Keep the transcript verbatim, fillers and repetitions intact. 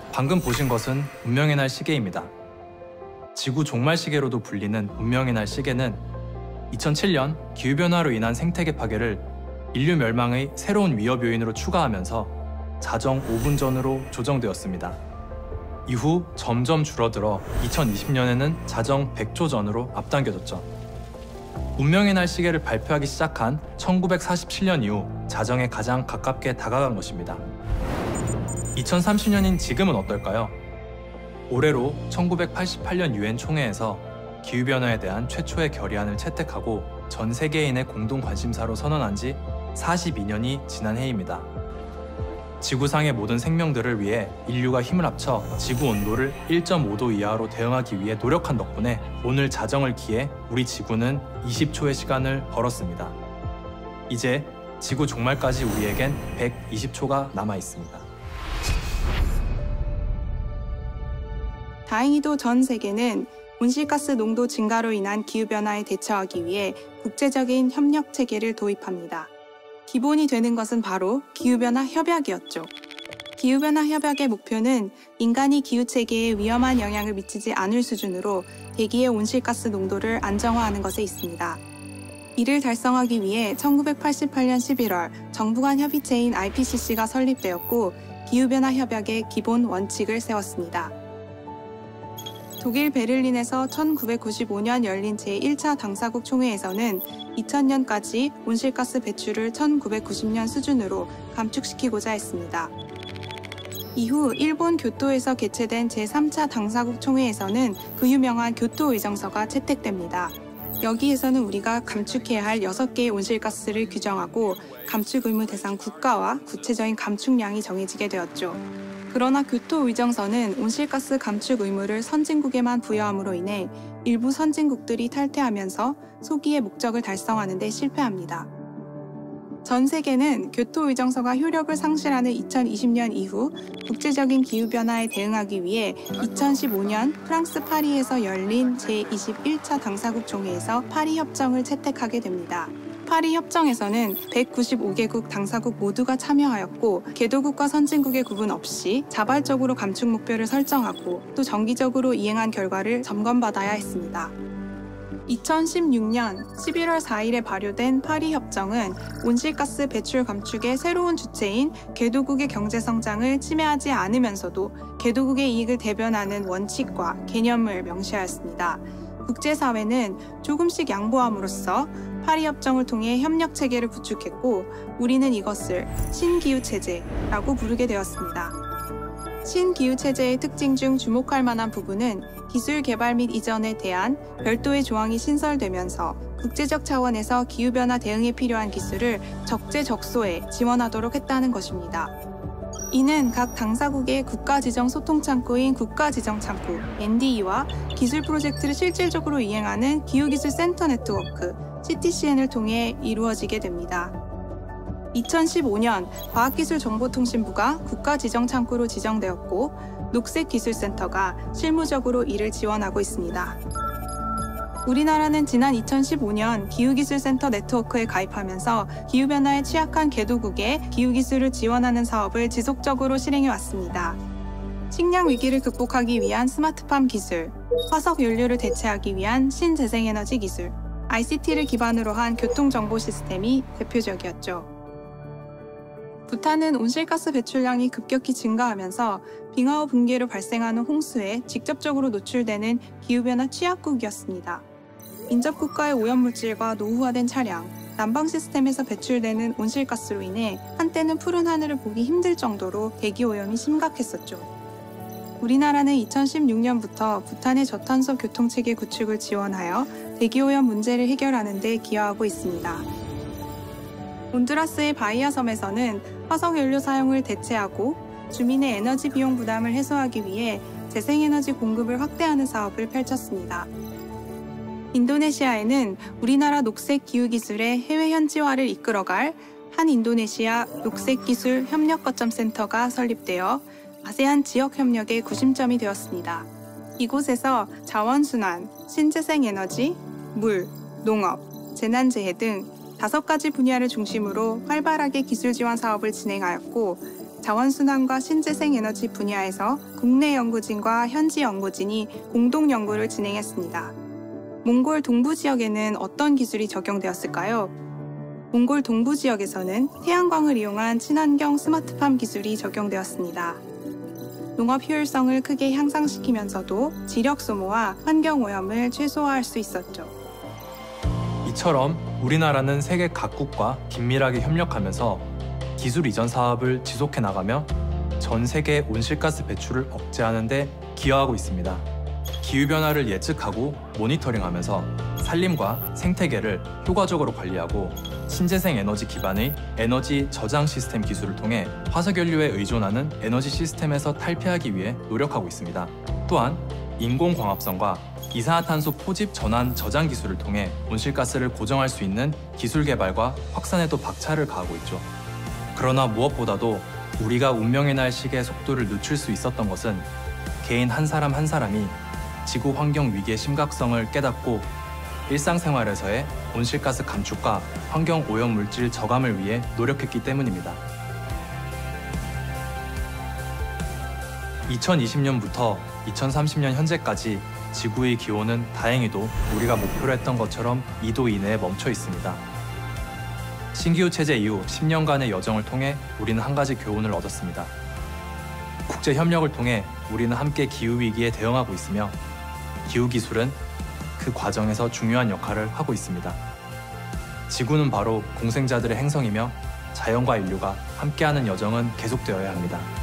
방금 보신 것은 운명의 날 시계입니다. 지구 종말 시계로도 불리는 운명의 날 시계는 이천칠 년 기후변화로 인한 생태계 파괴를 인류 멸망의 새로운 위협 요인으로 추가하면서 자정 오 분 전으로 조정되었습니다. 이후 점점 줄어들어 이천이십 년에는 자정 백 초 전으로 앞당겨졌죠. 운명의 날 시계를 발표하기 시작한 천구백사십칠 년 이후 자정에 가장 가깝게 다가간 것입니다. 이천삼십 년인 지금은 어떨까요? 올해로 천구백팔십팔 년 유엔 총회에서 기후변화에 대한 최초의 결의안을 채택하고 전 세계인의 공동 관심사로 선언한 지 사십이 년이 지난 해입니다. 지구상의 모든 생명들을 위해 인류가 힘을 합쳐 지구 온도를 일 점 오 도 이하로 대응하기 위해 노력한 덕분에 오늘 자정을 기해 우리 지구는 이십 초의 시간을 벌었습니다. 이제 지구 종말까지 우리에겐 백이십 초가 남아 있습니다. 다행히도 전 세계는 온실가스 농도 증가로 인한 기후변화에 대처하기 위해 국제적인 협력 체계를 도입합니다. 기본이 되는 것은 바로 기후변화 협약이었죠. 기후변화 협약의 목표는 인간이 기후체계에 위험한 영향을 미치지 않을 수준으로 대기의 온실가스 농도를 안정화하는 것에 있습니다. 이를 달성하기 위해 천구백팔십팔 년 십일월 정부 간 협의체인 아이피씨씨가 설립되었고 기후변화 협약의 기본 원칙을 세웠습니다. 독일 베를린에서 천구백구십오 년 열린 제일 차 당사국 총회에서는 이천 년까지 온실가스 배출을 천구백구십 년 수준으로 감축시키고자 했습니다. 이후 일본 교토에서 개최된 제삼 차 당사국 총회에서는 그 유명한 교토 의정서가 채택됩니다. 여기에서는 우리가 감축해야 할 여섯 개의 온실가스를 규정하고 감축 의무 대상 국가와 구체적인 감축량이 정해지게 되었죠. 그러나 교토 의정서는 온실가스 감축 의무를 선진국에만 부여함으로 인해 일부 선진국들이 탈퇴하면서 소기의 목적을 달성하는 데 실패합니다. 전 세계는 교토 의정서가 효력을 상실하는 이천이십 년 이후 국제적인 기후변화에 대응하기 위해 이천십오 년 프랑스 파리에서 열린 제이십일 차 당사국 총회에서 파리 협정을 채택하게 됩니다. 파리 협정에서는 백구십오 개국 당사국 모두가 참여하였고 개도국과 선진국의 구분 없이 자발적으로 감축 목표를 설정하고 또 정기적으로 이행한 결과를 점검받아야 했습니다. 이천십육 년 십일월 사일에 발효된 파리 협정은 온실가스 배출 감축의 새로운 주체인 개도국의 경제 성장을 침해하지 않으면서도 개도국의 이익을 대변하는 원칙과 개념을 명시하였습니다. 국제사회는 조금씩 양보함으로써 파리 협정을 통해 협력 체계를 구축했고 우리는 이것을 신기후체제라고 부르게 되었습니다. 신기후체제의 특징 중 주목할 만한 부분은 기술 개발 및 이전에 대한 별도의 조항이 신설되면서 국제적 차원에서 기후변화 대응에 필요한 기술을 적재적소에 지원하도록 했다는 것입니다. 이는 각 당사국의 국가지정 소통창구인 국가지정창구 엔디이와 기술 프로젝트를 실질적으로 이행하는 기후기술센터 네트워크 씨티씨엔을 통해 이루어지게 됩니다. 이천십오 년 과학기술정보통신부가 국가지정창구로 지정되었고 녹색기술센터가 실무적으로 이를 지원하고 있습니다. 우리나라는 지난 이천십오 년 기후기술센터 네트워크에 가입하면서 기후변화에 취약한 개도국에 기후기술을 지원하는 사업을 지속적으로 실행해왔습니다. 식량 위기를 극복하기 위한 스마트팜 기술, 화석 연료를 대체하기 위한 신재생에너지 기술, 아이씨티를 기반으로 한 교통정보 시스템이 대표적이었죠. 부탄은 온실가스 배출량이 급격히 증가하면서 빙하호 붕괴로 발생하는 홍수에 직접적으로 노출되는 기후변화 취약국이었습니다. 인접국가의 오염물질과 노후화된 차량, 난방 시스템에서 배출되는 온실가스로 인해 한때는 푸른 하늘을 보기 힘들 정도로 대기오염이 심각했었죠. 우리나라는 이천십육 년부터 부탄의 저탄소 교통체계 구축을 지원하여 대기오염 문제를 해결하는 데 기여하고 있습니다. 온두라스의 바이아 섬에서는 화석연료 사용을 대체하고 주민의 에너지 비용 부담을 해소하기 위해 재생에너지 공급을 확대하는 사업을 펼쳤습니다. 인도네시아에는 우리나라 녹색 기후 기술의 해외 현지화를 이끌어갈 한인도네시아 녹색기술 협력거점센터가 설립되어 아세안 지역 협력의 구심점이 되었습니다. 이곳에서 자원순환, 신재생에너지, 물, 농업, 재난재해 등 다섯 가지 분야를 중심으로 활발하게 기술 지원 사업을 진행하였고 자원순환과 신재생 에너지 분야에서 국내 연구진과 현지 연구진이 공동 연구를 진행했습니다. 몽골 동부 지역에는 어떤 기술이 적용되었을까요? 몽골 동부 지역에서는 태양광을 이용한 친환경 스마트팜 기술이 적용되었습니다. 농업 효율성을 크게 향상시키면서도 지력 소모와 환경 오염을 최소화할 수 있었죠. 이처럼 우리나라는 세계 각국과 긴밀하게 협력하면서 기술 이전 사업을 지속해 나가며 전 세계 온실가스 배출을 억제하는 데 기여하고 있습니다. 기후변화를 예측하고 모니터링하면서 산림과 생태계를 효과적으로 관리하고 신재생 에너지 기반의 에너지 저장 시스템 기술을 통해 화석연료에 의존하는 에너지 시스템에서 탈피하기 위해 노력하고 있습니다. 또한 인공광합성과 이산화탄소 포집 전환 저장 기술을 통해 온실가스를 고정할 수 있는 기술 개발과 확산에도 박차를 가하고 있죠. 그러나 무엇보다도 우리가 운명의 날 시계의 속도를 늦출 수 있었던 것은 개인 한 사람 한 사람이 지구 환경 위기의 심각성을 깨닫고 일상생활에서의 온실가스 감축과 환경 오염 물질 저감을 위해 노력했기 때문입니다. 이천이십 년부터 이천삼십 년 현재까지 지구의 기온은 다행히도 우리가 목표로 했던 것처럼 이 도 이내에 멈춰 있습니다. 신기후 체제 이후 십 년간의 여정을 통해 우리는 한 가지 교훈을 얻었습니다. 국제 협력을 통해 우리는 함께 기후위기에 대응하고 있으며 기후기술은 그 과정에서 중요한 역할을 하고 있습니다. 지구는 바로 공생자들의 행성이며 자연과 인류가 함께하는 여정은 계속되어야 합니다.